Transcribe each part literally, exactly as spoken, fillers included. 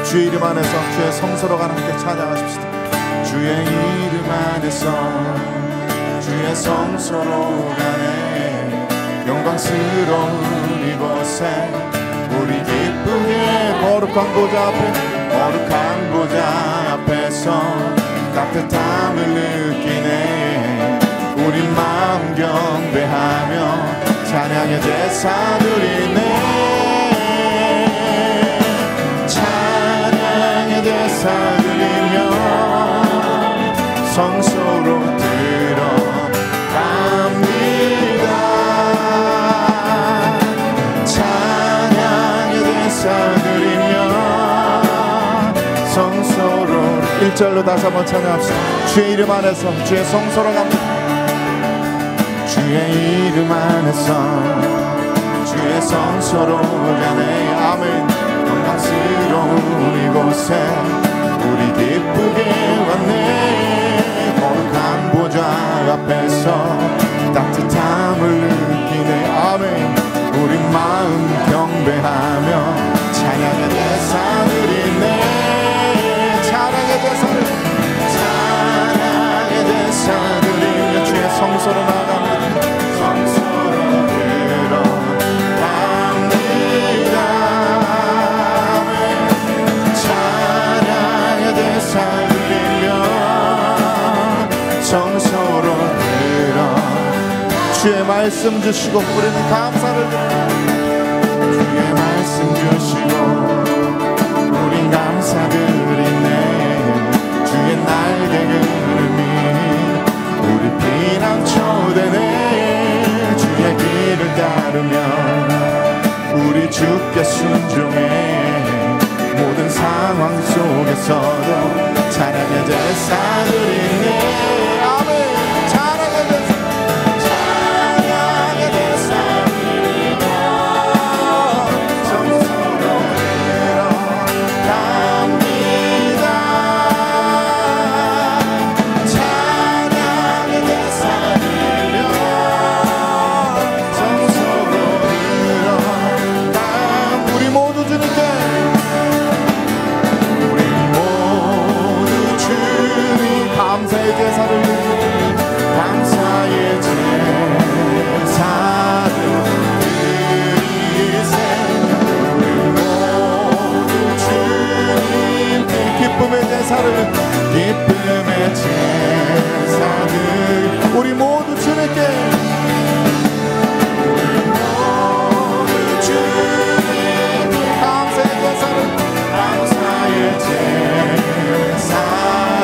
주의 이름 안에서 주의 성소로 함께 찬양하십시다. 주의 이름 안에서 주의 성소로 가네. 영광스러운 이곳에 우리 기쁘게 거룩한 보좌 앞에 거룩한 보좌 앞에서 따뜻함을 느끼네. 우리 마음 경배하며 찬양의 제사 드리네. 찬양의 제사 드리며 성소로 들어갑니다. 찬양의 제사 드리며 성소로 일 절로 다시 한번 찬양합시다. 주의 이름 안에서 주의 성소로 갑니다. 주의 이름 안에서 주의 성소로 가네. 아멘. 영광스러운 이곳에 우리 기쁘게 왔네. 거룩한 보좌 앞에서 따뜻함을 느끼네. 아멘. 우리 마음 경배하며 찬양의 제사 드리네. 찬양의 제사를 찬양의 제사 드리며 주의 성소로 나갑니다. 성소로 들어갑니다. 찬양의 제사 드리며 성소로 들어 주의 말씀 주시고 우리는 감사를 드립니다. 주의 말씀 주시고 우린 감사드리네. 주의 날개 그름이 우리 피난처되네. 주의 길을 따르며 우리 주께 순종해. 모든 상황 속에서도 찬양의 제사 드리네. 아멘. 찬양의 제사 찬양의 제사 드리며 성소로 들어갑니다. 찬양의 제사 드리며 성소로 들어갑니다. 우리 모두 주님께 감사의 제사를 감사의 제사를 드리세. 우리 모두 주님께 기쁨의 제사를 기쁨의 제사를 우리 모두 주님께 우리 모두 주님께 감사의 제사를 감사의 제사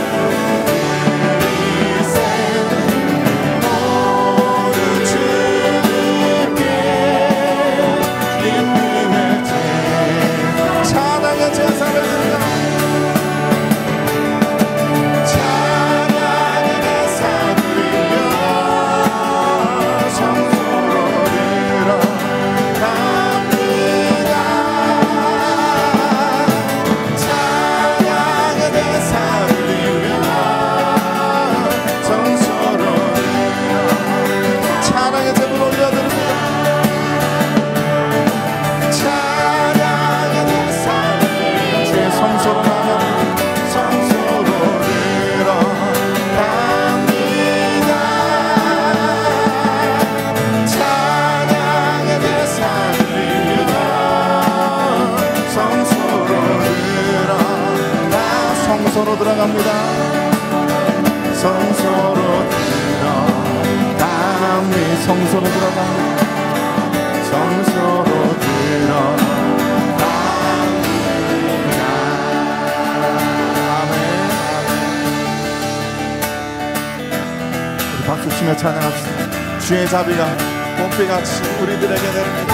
성소로 들어갑니다. 성소로 들어갑니다. 성소로 들어갑니다. 성소로 들어갑니다. 아멘. 우리 박수 치며 찬양합시다. 주의 자비가 봄비같이 우리들에게 내립니다.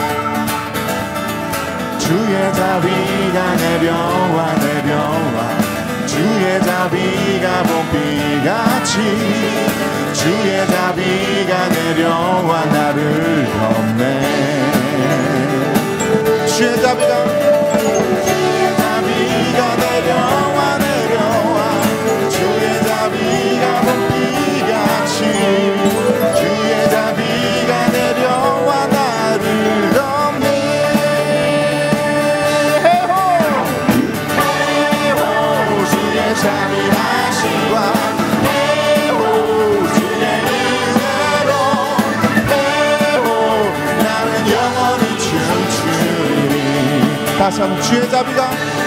주의 자비가 내려와 내려와 주의 자비가 봄비같이 주의 자비가 내려와 나를 덮네. 주의 자비가 주의 자비가 내려와 내려와 주의 자비가 봄비같이 주의 자비가 내려와 나를 덮네. 다시 한번 주의 자비가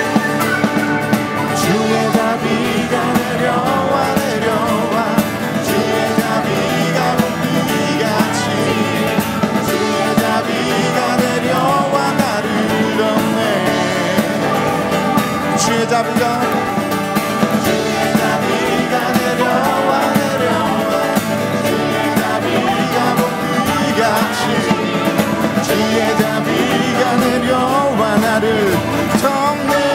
주의 자비가 내려와 내려와 주의 자비가 봄비같이 주의 자비가 내려와 나를 덮네 주의 자비가 주의 자비가 내려와 내려와 주의 자비가 봄비같이 주의 자비가 내려와 나를 덮네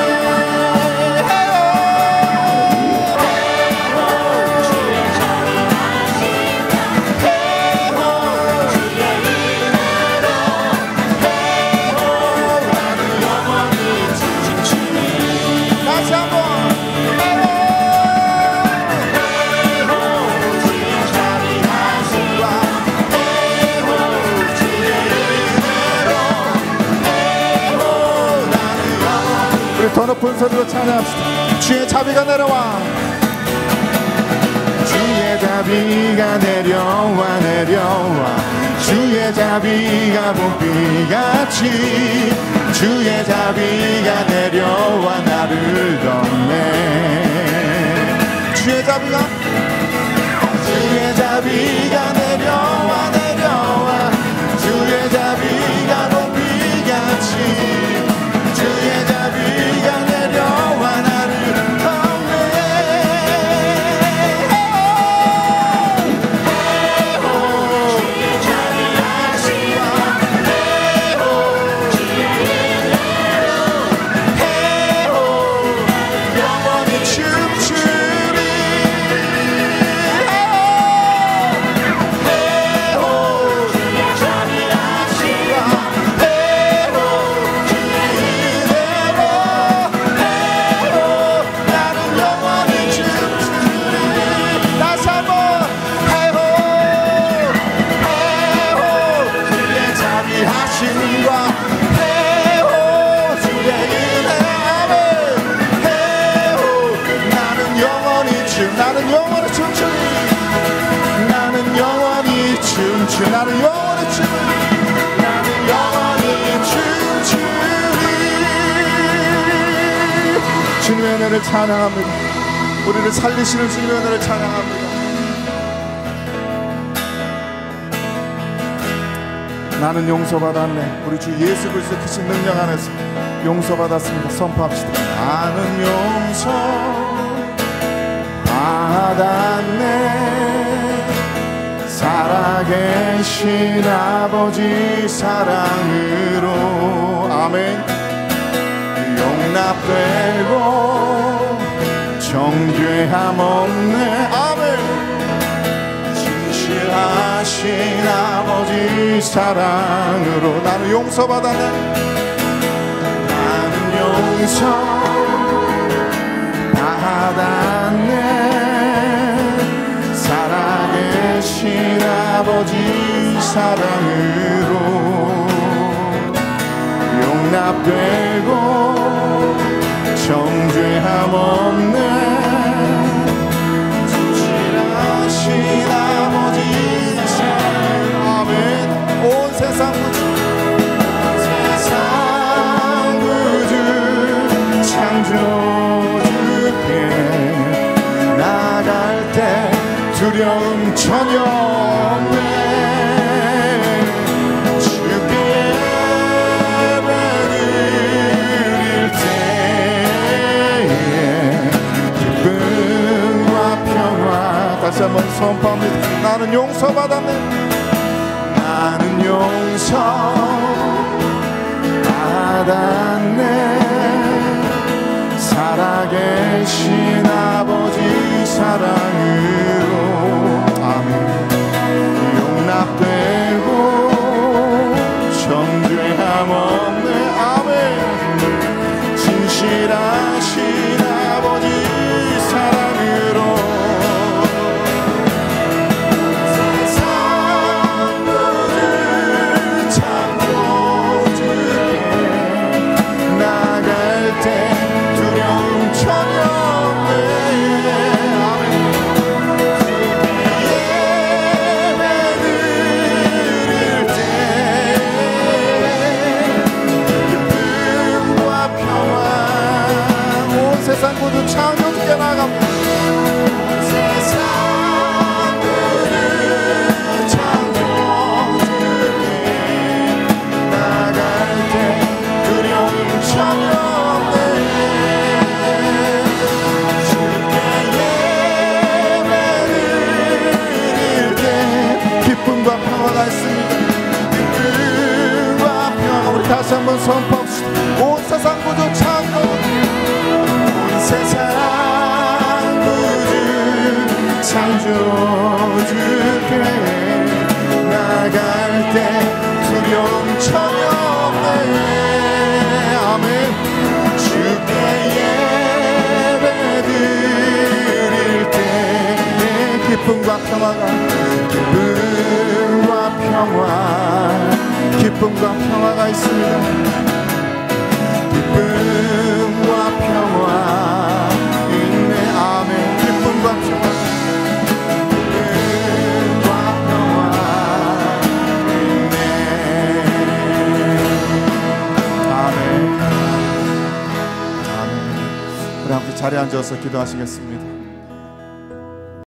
더 높은 소리로 찬양합시다. 주의 자비가 내려와 주의 자비가 내려와 내려와 주의 자비가 봄비같이 주의 자비가 내려와 나를 덮네 주의 자비가 주의 자비가 내려와 내려와 주의 자비가 봄비같이 주의 자비가 내려와 나를 덮네 주의 자비 하시와 영원히 춤추리 주의 자비 하시와 나는 영원히 춤추리 나는 영원히 춤추리 나는 영원히 춤추리 나는 영원히 춤추리 주님의 은혜를 찬양합니다. 우리를 살리시는 주님의 은혜를 찬양합니다. 나는 용서받았네. 우리 주 예수 그리스도의 크신 능력 안에서 용서받았습니다. 선포합시다. 나는 용서 받았네. 살아계신 아버지 사랑으로 아멘. 용납되고 정죄함 없네. 아멘. 진실하신 아버지 사랑으로 나는 용서받았네. 나는 용서 받았네. 살아계신 아버지 사랑으로 용납되고 정죄함 없네. 진실하신 아버지 사랑 아멘. 온 세상 구주 세상 구주 창조 나갈 때 두려움 전혀 없네. 주께 예배 드릴 때에 기쁨과 평화 다시 한번 선포합니다. 나는 용서받았네. 나는 용서받았네. 살아계신 아버지 사랑으로 아멘. 용납되고 정죄함 없네. 아멘. 진실하신 아버지 사랑으로 세상 모든 참고 주께 나갈 때 두려움 전혀 없네. 아멘. 다시 한번 선포합시다. 온 세상 구주 창조, 온 세상 구주 창조주께 나갈 때 두려움 전혀 없네. 아멘. 주께 예배 드릴 때 기쁨과 평화가 기쁨과 평화 기쁨과 평화가 있습니다. 기쁨과 평화 있네. 아멘. 기쁨과 평화 기쁨과 평화 있네. 아멘. 아멘. 우리 함께 자리에 앉아서 기도하시겠습니다.